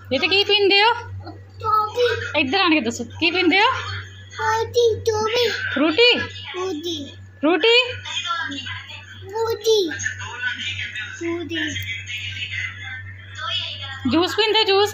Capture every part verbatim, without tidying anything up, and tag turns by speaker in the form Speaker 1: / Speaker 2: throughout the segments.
Speaker 1: ये तो की पींदे हो? इधर आने के दसो की पींदे हो? फ्रूटी फ्रूटी जूस पींदे जूस।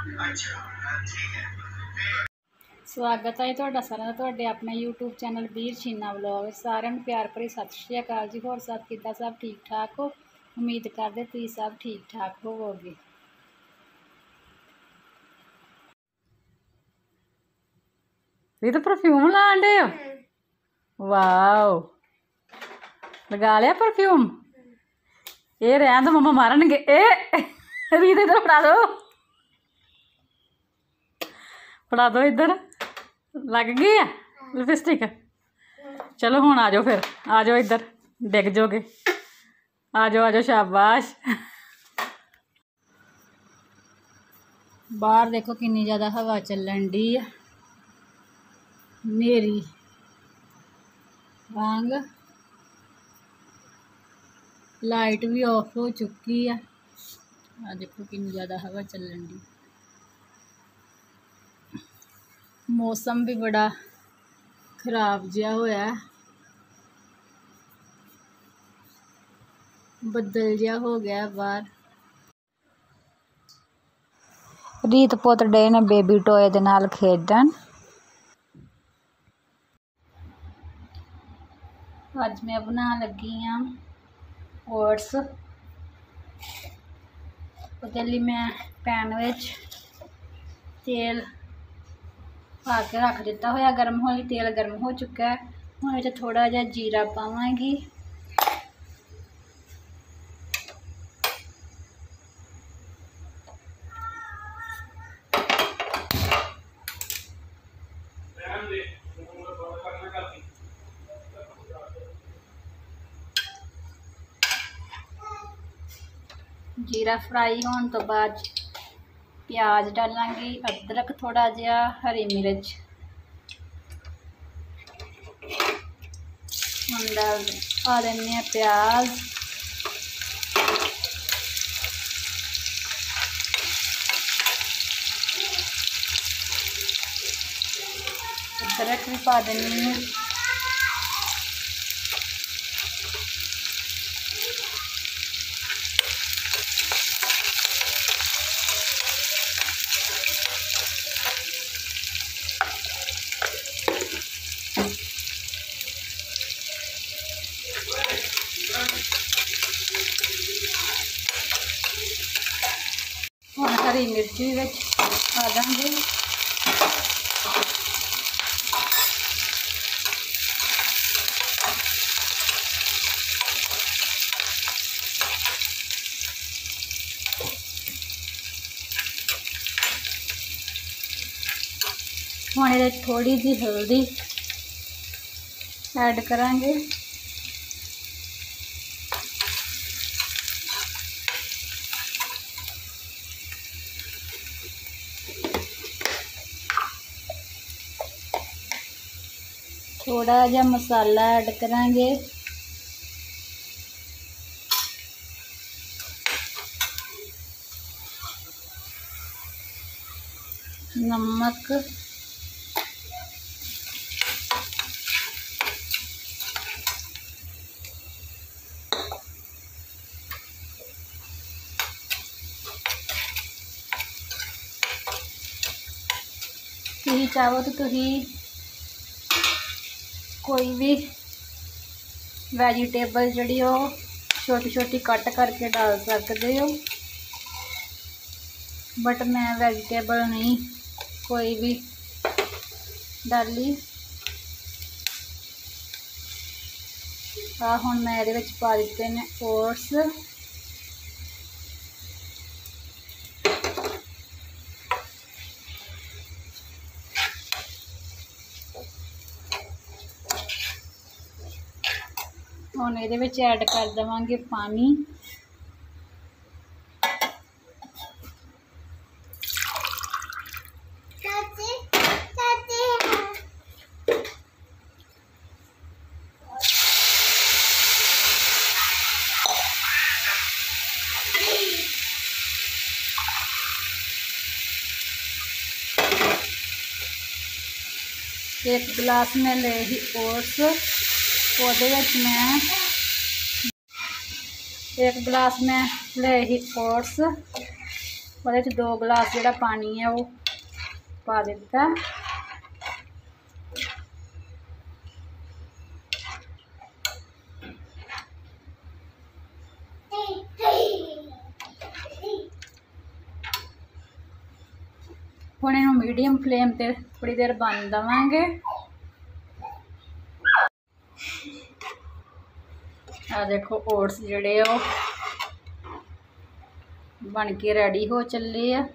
Speaker 1: स्वागत है तुहाडा सारिਆਂ ਦਾ ਤੁਹਾਡੇ अपने यूट्यूब चैनल वीर छीना व्लॉग। सारिਆਂ ਨੂੰ प्यार भरी सत श्री अकाल जी। होर सब किद्दां? सब ठीक ठाक हो? उम्मीद करते तुसीं सब ठीक ठाक होवोगे। ये तो परफ्यूम लान डे हो? वाओ, लगा लिया परफ्यूम? ये रहन दो, मम्मा मारनगे। ए रीत इधर फड़ा दो, फड़ा दो इधर। लग गई है लिपस्टिक? चलो हुण आ जाओ, फिर आ जाओ इधर, डिग जाओगे। आ जाओ आ जाओ, शाबाश। बाहर देखो कितनी ज़्यादा हवा चलन डी है, नेरी वांग। लाइट भी ऑफ हो चुकी है। आ देखो कितनी ज़्यादा हवा चलन डी। मौसम भी बड़ा खराब जिहा होया है, बदल जिहा हो गया बाहर। रीत पुत डे ने बेबी टॉय दे नाल खेडन। अज मैं बना लगी हाँ ओट्स। उसदे लई मैं पैन विच तेल पा के रख दिता होया गर्म होने। तेल गर्म हो चुका है। हुण इहदे च थोड़ा जिहा जीरा पावांगी, जीरा फ्राई होने तो बाद प्याज डालांगी, अदरक थोड़ा जिहा, हरी मिर्च। हम डाल पा देने प्याज, अदरक भी पा देनी है। और हरी मिर्च भी विच पा देंगे। हुण इहदे थोड़ी जी हल्दी ऐड करांगे। थोड़ा जिहा मसाला ऐड करांगे, नमक, तुसीं चाहो तो तुसीं कोई भी वैजीटेबल जिहड़ी हो छोटी छोटी कट करके डाल सकते हो, बट मैं वैजीटेबल नहीं कोई भी डाली। आ हुण मैं इहदे विच पा दित्ते ने ओट्स। हुण इहदे विच ऐड कर देवांगे पानी। एक गिलास में ले ही ओट्स ਉਹਦੇ ਵਿੱਚ मैं एक गिलास में ले ही ओट्स ਉਹਦੇ ਵਿੱਚ दो गिलास ਜਿਹੜਾ पानी है वो पा ਦਿੱਤਾ। ਹੁਣ ਇਹਨੂੰ मीडियम फ्लेम ते थोड़ी देर बन देवांगे। आ देखो ओट्स जड़े हो बन के रेडी हो चले है।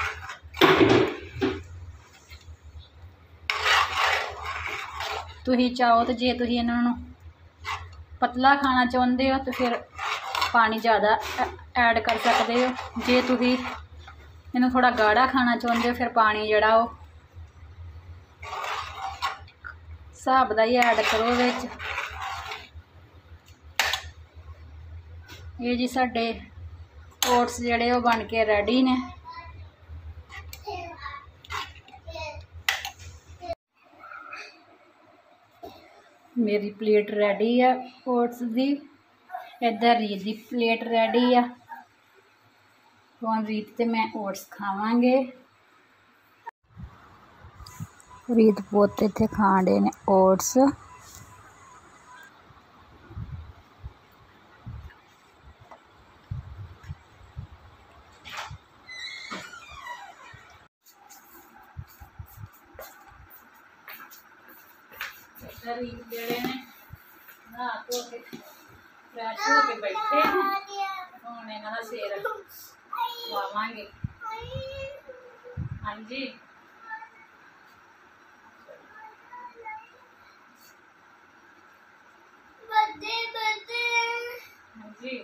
Speaker 1: तुसीं चाहो तो जे तुसीं इन्हां पतला खाना चाहुंदे हो तो फिर पानी ज़्यादा ऐड कर सकते हो। जे तुसीं इन्हूं थोड़ा गाढ़ा खाना चाहुंदे हो फिर पानी जिहड़ा वो हिसाब दा ही ऐड करो विच। ये जी साडे ओट्स जिहड़े वो बन के रेडी ने। मेरी प्लेट रेडी है ओट्स दी। इधर रीत दी प्लेट रेडी है। हुण रीत ते मैं ओट्स खावांगे। रीत पोते इत्थे खाण डे ने ओट्स। रीत जेड़े ने नहा धो के फ्रैश हो के बैठे हैं। हुण इन्हां दा सिर वावांगे। हाँ जी हाँ जी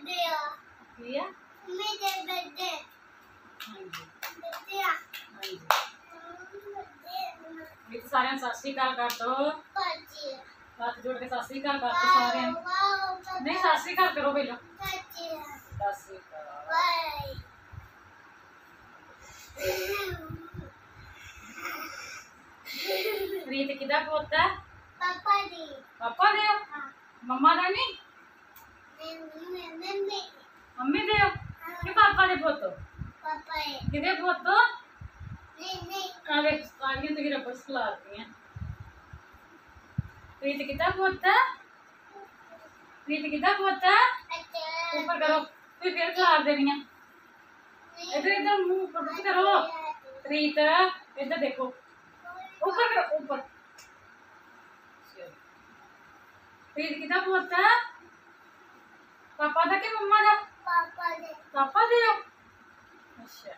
Speaker 1: सारे सत श्री अकाल कर दो। हाथ जोड़ के सत श्री अकाल कर दो सारे। नहीं सत श्री अकाल करो पहले। सत श्री अकाल। रीत किदा पोता? पापा दी। पापा दे मम्मा दा नहीं? मम्मी दे कि पापा दे पोतो? पापा है। किदे पोतो? नहीं नहीं आगे आगे तो गिरा बस खिलाती हैं। रीत किदा पोता? रीत किदा पोता? ऊपर करो फिर फिर खिला देनी है। इधर इधर मुंह ऊपर करो। रीत इधर देखो ऊपर करो ऊपर। रीत किदा पोता? पापा दा कि मम्मा दा? पापा दे। पापा दे अच्छा।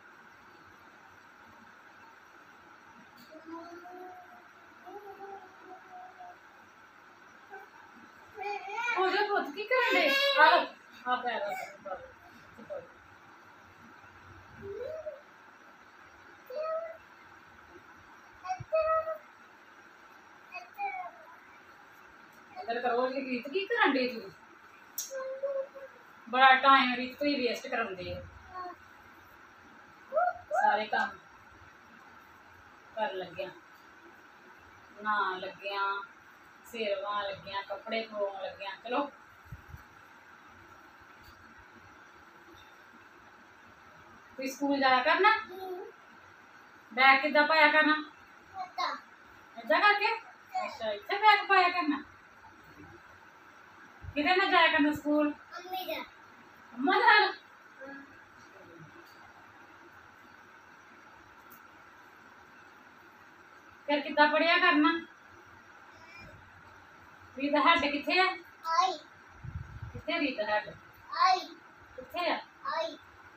Speaker 1: हो जा पुत की करन दे। आ लो आ पैर आ इधर करो। रीत की करन दे तू? बड़ा टाइम रीत तो ही वेस्ट करन दे। सारे काम कर लग्या नहा लग्या सिर वाह लग्या कपड़े धोन लग्या। चलो तू स्कूल जाया करना। बैग किदा पाया करना? इदा करके। अच्छा इत्थे बैग पाया करना। किदे नाल जाया करना स्कूल? अम्मा नाल। फिर किदा पढ़िया करना? रीत हैड किथे है? आई किथे रीत हैड? आई किथे है? आई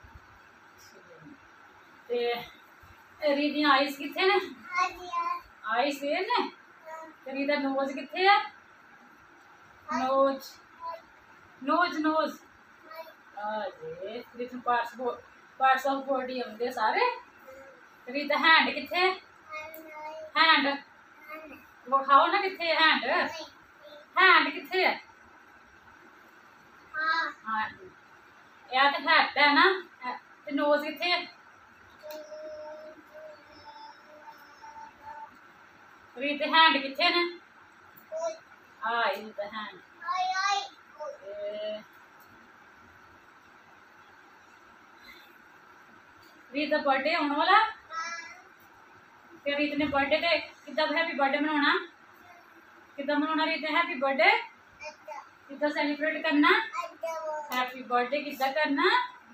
Speaker 1: ते रीत दी आईज किथे ने? आईज ये ने। ते रीत दा नोज किथे है? नोज नोज नोज आजे। Reet parts parts of body आउंदे सारे। रीत दा हैंड किथे? हैंड वो खाओ ना किथे हैंड? हैंड किथे है? हाँ यार तो हैड है ना। ते नोज किथे है? रीत हैंड किथे ने आ रीत हैंड रीत का बर्थडे होने वाला फिर रीत ने बर्थडे ते किदा हैप्पी बर्थडे मनाना किदा मनाना रीत हैप्पी बर्थडे किदा सेलिब्रेट करना हैप्पी बर्थडे किदा करना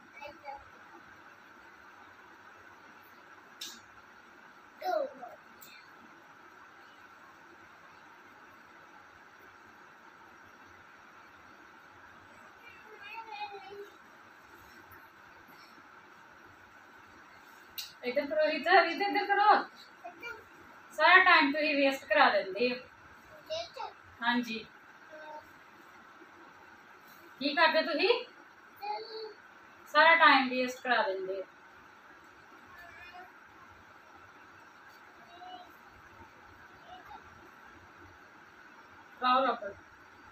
Speaker 1: इधर करो रीता रीता इधर करो सारा टाइम तो ही वेस्ट करा देंगे हाँ जी की करते तुही सारा टाइम वेस्ट करा देंगे राव रबर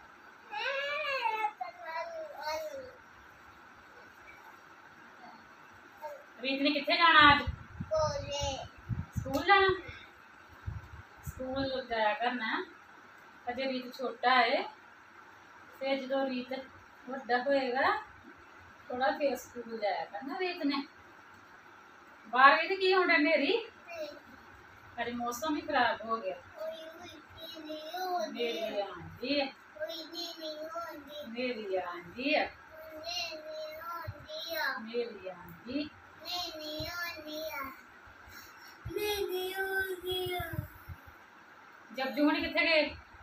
Speaker 1: रीत ने किथे जाना आज स्कूल जाना स्कूल जाया करना अजे रीत छोटा है फिर जो रीत बड़ा होएगा थोड़ा फिर स्कूल जाया करना रीत ने बाहर भी तो की होना नेरी अरे मौसम ही खराब हो गया मेरी आंधी है मेरी आंधी है मेरी आंधी जब जून किथे गए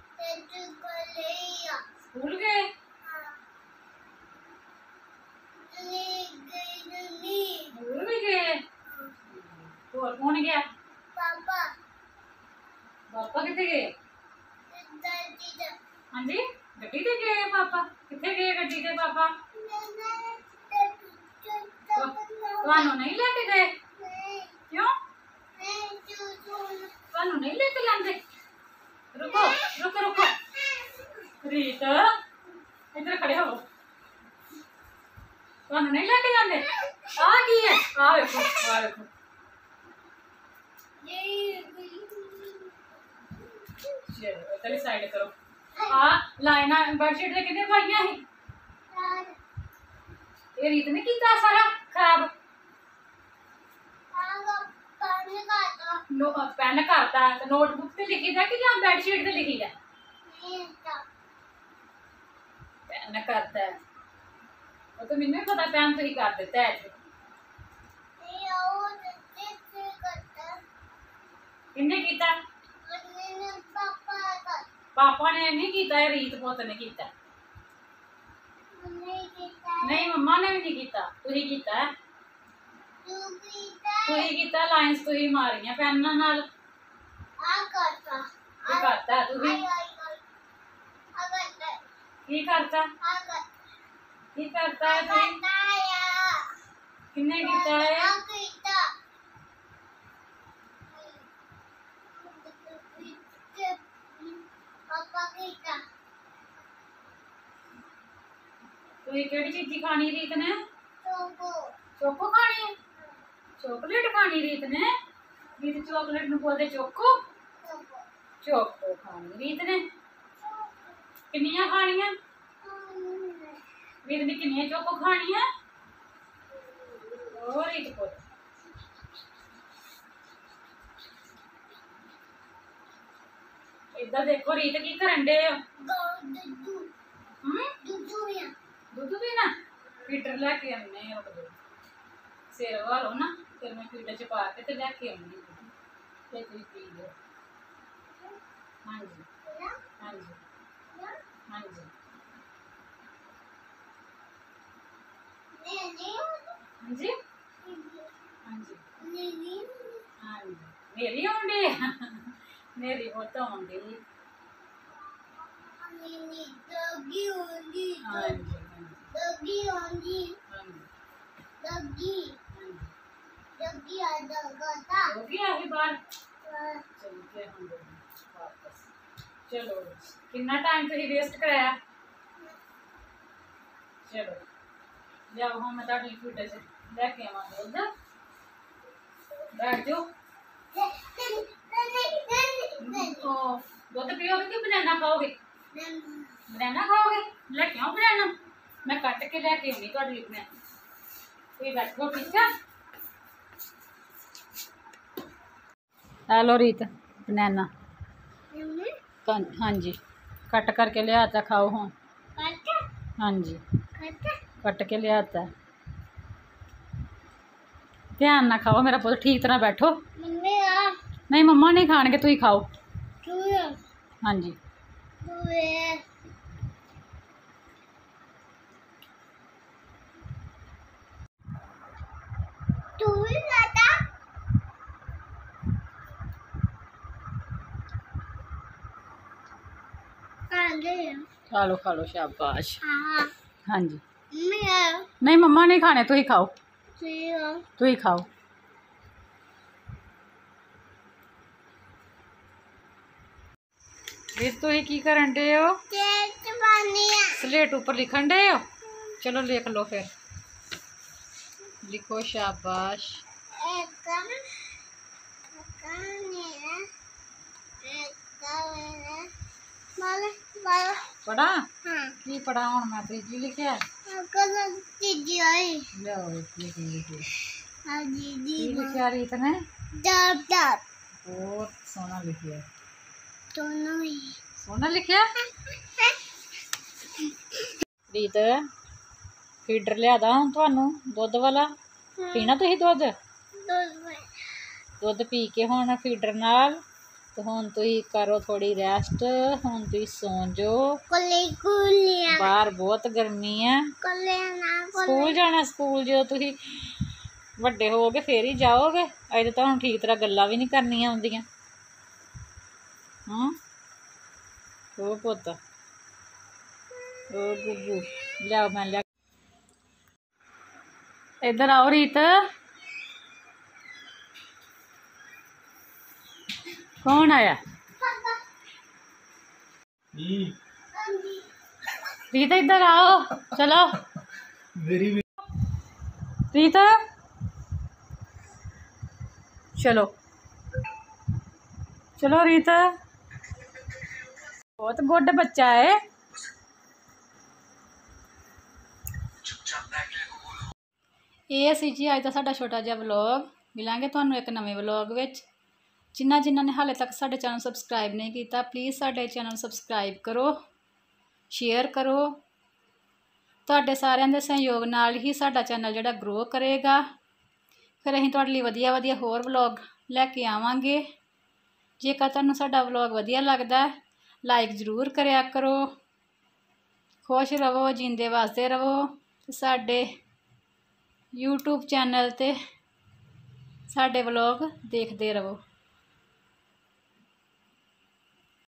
Speaker 1: स्कूल गए स्कूल भी गए और कौन गया पापा पापा किथे गए हाँ जी गड्डी ते गए पापा किथे गए गड्डी ते पापा ਤੁਹਾਨੂੰ नहीं लेके गए क्यों ਤੁਹਾਨੂੰ नहीं लेके जाते रुको रुको रुको रीत इधर खड़े हो ਤੁਹਾਨੂੰ नहीं लेके जाते आ की है आ देखो आ देखो चलो इधर साइड करो आ लाइना बेडशीट ते किथे पाइयां ही ये रीत ने किया सारा खराब नो पेन करता है नोटबुक ते लिखी था कि या बेडशीट ते लिखी है पेन करता है वो तो मैंने पता पेन तो ही कर देता है किन्ने कीता पापा ने नहीं कीता रीत पुत ने कीता नहीं मम्मा ने भी नहीं कीता तू ही कीता है तू ही कीता लाइंस तू ही मारियां पेन नाल आ करता ये करता तू ही की करता की करता है तू किन्ने कीता है पापा कीता तो ये केड़ी चीज़ खानी रीत ने चोको चोको खानी है चॉकलेट खानी रीत ने रीत चॉकलेट नु बोलते चोको चोको खानी रीत ने किन्नियां खानियां रीत ने किन्नियां चोको खानियां और रीत को इधर देखो रीत की करन दे दूध भी ना फीटर लैके आने सिर वालो ना फिर मैं फीटर च पा के ते लैके आऊंगी फिर तुम पी लो हाँ जी हाँ जी हाँ जी हाँ जी हाँ जी हाँ जी मेरी आउंदी मेरी बहुत आउंदी हाँ जी डॉगी होंगी डॉगी डॉगी आ जाएगा डॉगी आही बार चलते हम वापस चलो कितना टाइम तो ही वेस्ट कराया चलो जाओ हम मैं ताड़ी फीडर से लेके आवांगे उधर बैठ जाओ दुध पियोगे कि बनाना खाओगे? बनाना खाओगे? लेके आओ बनाना, मैं कट के लेके आऊंगी तुहाडे लई बनाना। तुसीं बैठो, ठीक है? आ लो रीत बनाना। हाँ जी, कट करके लिया था, खाओ हाँ। हाँ जी, कट के लिया था। ध्यान ना खाओ मेरा पुत्त, ठीक तरह बैठो। नहीं मम्मा नहीं खाएंगे, तुम खाओ। हाँ जी, खा लो खा लो, शाबाश। हाँ जी, नहीं मम्मा नहीं खाने, तुम खाओ, तुम खाओ। रीत तुम की करन डे हो? स्लेट ऊपर लिखन डे हो? चलो लिख लो फिर, लिखो शाबाश। पढ़ा की पढ़ा हूँ मैं, तीजी लिखिया लिखिया रीत ने बहुत सोहना लिखिया, सोहना लिखिया। रीत फीडर लिया हूँ थानू दुध वाला, पीना तुसीं दुध? दुध पी के हुण फीडर नाल तो हुण तुसीं करो थोड़ी रेस्ट, हुण तुसीं सौ जाओ। बाहर बहुत गर्मी है, स्कूल जाना, स्कूल जो तुसीं वड्डे होगे फिर ही जाओगे, अजे तो तुहानूं ठीक तरह गल्लां भी नहीं करनियां आउंदियां। हाँ ओ पुत्त, ओ गुग्गू लियाओ, मैं लिया। इधर आओ रीत, कौन आया? रीत इधर आओ, चलो रीत चलो चलो रीत, बहुत गुड बच्चा है। ये सी जी अज का साडा छोटा जिहा व्लॉग, मिलांगे तुहानूं एक नवें व्लॉग विच। जिन्हां जिन्हां ने हाले तक साडे चैनल सबसक्राइब नहीं किया, प्लीज़ साडे चैनल सबसक्राइब करो, शेयर करो। तुहाडे सारिआं दे सहयोग नाल ही साडा चैनल जिहड़ा ग्रो करेगा। फिर असीं तुहाडे लई वधिया वधिया होर व्लॉग लैके आवांगे। जेकर तुहानूं साडा व्लॉग वधिया लगदा है, लाइक जरूर करिया करो। खुश रवो, जींदे वासते रवो, साडे यूट्यूब चैनल ते साडे व्लॉग देखते रवो।